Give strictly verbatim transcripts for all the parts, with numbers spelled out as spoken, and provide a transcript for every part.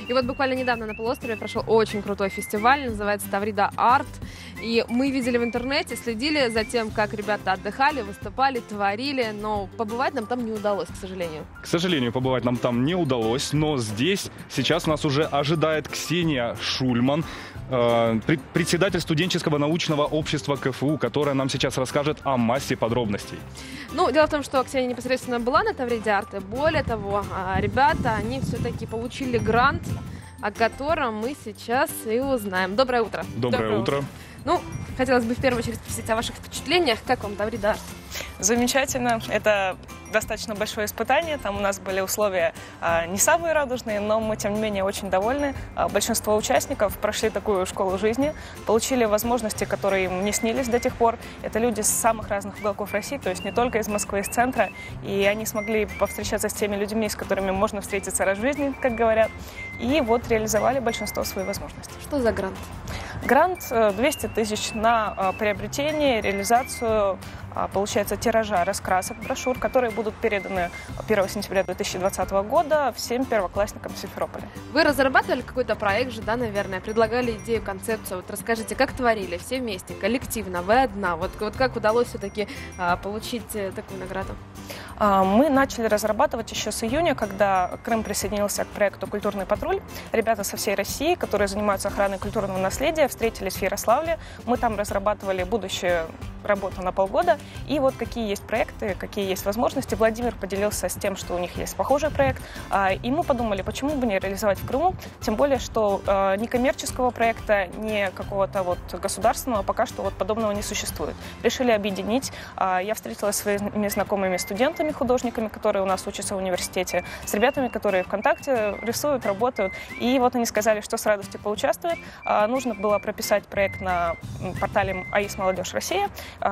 И вот буквально недавно на полуострове прошел очень крутой фестиваль, называется Таврида Арт. И мы видели в интернете, следили за тем, как ребята отдыхали, выступали, творили, но побывать нам там не удалось, к сожалению. К сожалению, побывать нам там не удалось, но здесь сейчас нас уже ожидает Ксения Шульман, председатель студенческого научного общества КФУ, которая нам сейчас расскажет о массе подробностей. Ну, дело в том, что Ксения непосредственно была на Тавриде Арт, и более того, ребята, они все-таки получили грант, о котором мы сейчас и узнаем. Доброе утро. Доброе, Доброе утро. утро. Ну, хотелось бы в первую очередь спросить о ваших впечатлениях. Как вам Таврида Арт? Замечательно. Это достаточно большое испытание. Там у нас были условия а, не самые радужные, но мы, тем не менее, очень довольны. А, большинство участников прошли такую школу жизни, получили возможности, которые им не снились до тех пор. Это люди с самых разных уголков России, то есть не только из Москвы, из центра. И они смогли повстречаться с теми людьми, с которыми можно встретиться раз в жизни, как говорят. И вот реализовали большинство своих возможностей. Что за грант? Грант двести тысяч на приобретение, реализацию, получается, тиража раскрасок, брошюр, которые будут переданы первого сентября две тысячи двадцатого года всем первоклассникам Симферополя. Вы разрабатывали какой-то проект же, да, наверное, предлагали идею, концепцию. Вот расскажите, как творили все вместе, коллективно, вы одна? Вот, вот как удалось все-таки а, получить такую награду? Мы начали разрабатывать еще с июня, когда Крым присоединился к проекту «Культурный патруль». Ребята со всей России, которые занимаются охраной культурного наследия, встретились в Ярославле. Мы там разрабатывали будущую работу на полгода. И вот какие есть проекты, какие есть возможности. Владимир поделился с тем, что у них есть похожий проект. И мы подумали, почему бы не реализовать в Крыму. Тем более, что ни коммерческого проекта, ни какого-то вот государственного пока что вот подобного не существует. Решили объединить. Я встретилась с своими знакомыми студентами, художниками, которые у нас учатся в университете, с ребятами, которые ВКонтакте рисуют, работают. И вот они сказали, что с радостью поучаствуют. Нужно было прописать проект на портале АИС «Молодежь Россия».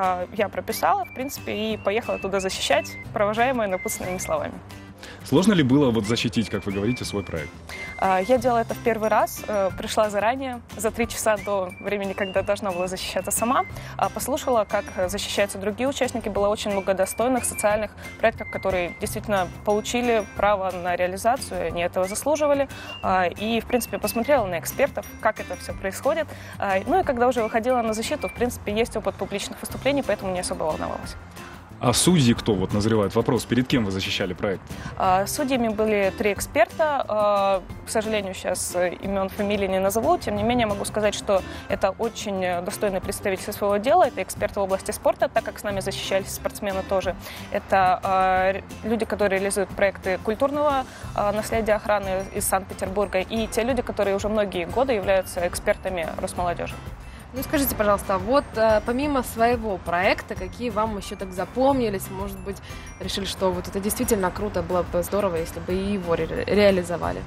Я прописала, в принципе, и поехала туда защищать, провожаемые напутственными словами. Сложно ли было вот защитить, как вы говорите, свой проект? Я делала это в первый раз, пришла заранее, за три часа до времени, когда должна была защищаться сама, послушала, как защищаются другие участники, было очень много достойных социальных проектов, которые действительно получили право на реализацию, они этого заслуживали, и, в принципе, посмотрела на экспертов, как это все происходит, ну и когда уже выходила на защиту, в принципе, есть опыт публичных выступлений, поэтому не особо волновалась. А судьи кто? Вот назревает вопрос. Перед кем вы защищали проект? Судьями были три эксперта. К сожалению, сейчас имен, фамилий не назову. Тем не менее, могу сказать, что это очень достойный представитель своего дела. Это эксперты в области спорта, так как с нами защищались спортсмены тоже. Это люди, которые реализуют проекты культурного наследия охраны из Санкт-Петербурга. И те люди, которые уже многие годы являются экспертами Росмолодежи. Ну, скажите, пожалуйста, вот а, помимо своего проекта, какие вам еще так запомнились, может быть, решили, что вот это действительно круто, было бы здорово, если бы и его ре реализовали?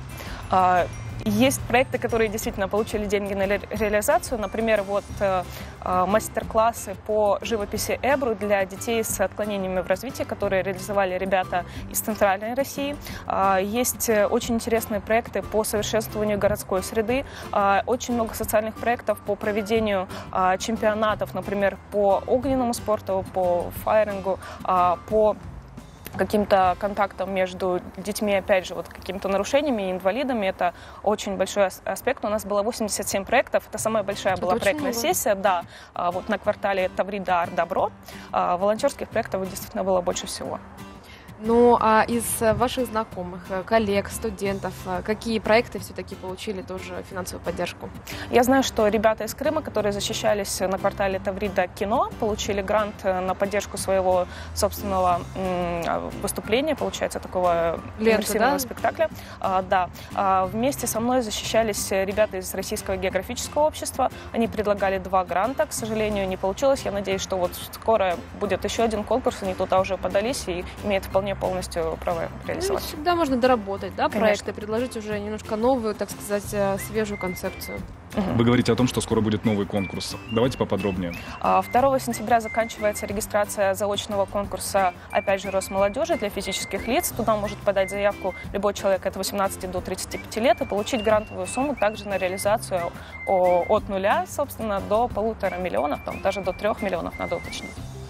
Есть проекты, которые действительно получили деньги на реализацию. Например, вот э, мастер-классы по живописи Эбру для детей с отклонениями в развитии, которые реализовали ребята из Центральной России. Э, есть очень интересные проекты по совершенствованию городской среды. Э, очень много социальных проектов по проведению э, чемпионатов, например, по огненному спорту, по фаерингу, э, по каким-то контактом между детьми, опять же, вот какими-то нарушениями и инвалидами. Это очень большой аспект. У нас было восемьдесят семь проектов. Это самая большая была проектная сессия. Да, вот на квартале Таврида Арт Добро. Волонтерских проектов действительно было больше всего. Ну, а из ваших знакомых, коллег, студентов, какие проекты все-таки получили тоже финансовую поддержку? Я знаю, что ребята из Крыма, которые защищались на квартале Таврида Кино, получили грант на поддержку своего собственного выступления, получается, такого иммерсивного, да? спектакля. А, да. А, вместе со мной защищались ребята из Российского географического общества. Они предлагали два гранта, к сожалению, не получилось. Я надеюсь, что вот скоро будет еще один конкурс, они туда уже подались и имеют вполне полностью право реализовать. Ну, всегда можно доработать, да, проект и Конечно. предложить уже немножко новую, так сказать, свежую концепцию. Вы говорите о том, что скоро будет новый конкурс. Давайте поподробнее. второго сентября заканчивается регистрация заочного конкурса, опять же, Росмолодежи для физических лиц. Туда может подать заявку любой человек от восемнадцати до тридцати пяти лет и получить грантовую сумму также на реализацию от нуля, собственно, до полутора миллионов, там, даже до трех миллионов надо уточнить.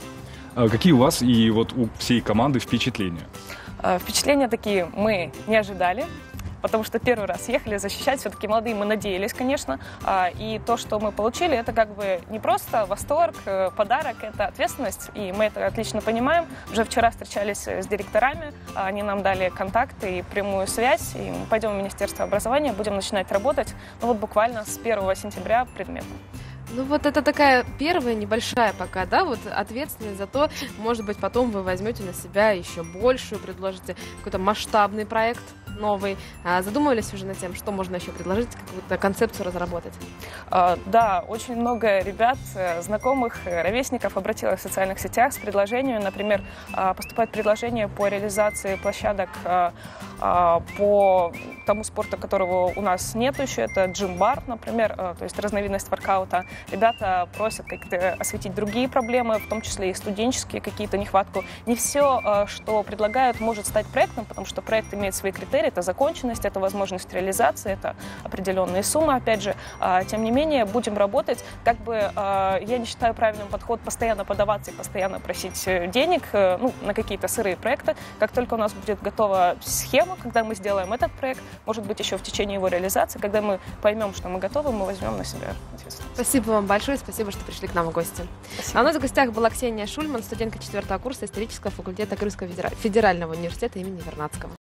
А какие у вас и вот у всей команды впечатления? Впечатления такие мы не ожидали. потому что первый раз ехали защищать, все-таки молодые, мы надеялись, конечно, и то, что мы получили, это как бы не просто восторг, подарок, это ответственность, и мы это отлично понимаем. Уже вчера встречались с директорами, они нам дали контакты и прямую связь, и мы пойдем в Министерство образования, будем начинать работать, ну вот буквально с первого сентября предметно. Ну вот это такая первая небольшая пока, да, вот ответственность за то, может быть, потом вы возьмете на себя еще большую, предложите какой-то масштабный проект новый. А задумывались уже над тем, что можно еще предложить, какую-то концепцию разработать? А, да, очень много ребят, знакомых, ровесников обратилось в социальных сетях с предложением, например, поступает предложение по реализации площадок по тому спорту, которого у нас нет еще, это джим-бар, например, то есть разновидность воркаута. Ребята просят как-то осветить другие проблемы, в том числе и студенческие, какие-то нехватку. Не все, что предлагают, может стать проектом, потому что проект имеет свои критерии, это законченность, это возможность реализации, это определенные суммы, опять же. Тем не менее, будем работать. Как бы я не считаю правильным подход постоянно подаваться и постоянно просить денег, ну, на какие-то сырые проекты. Как только у нас будет готова схема, когда мы сделаем этот проект, может быть, еще в течение его реализации, когда мы поймем, что мы готовы, мы возьмем на себя ответственность. Спасибо вам большое, спасибо, что пришли к нам в гости. Спасибо. А у нас в гостях была Ксения Шульман, студентка четвертого курса исторического факультета Крымского федерального университета имени Вернадского.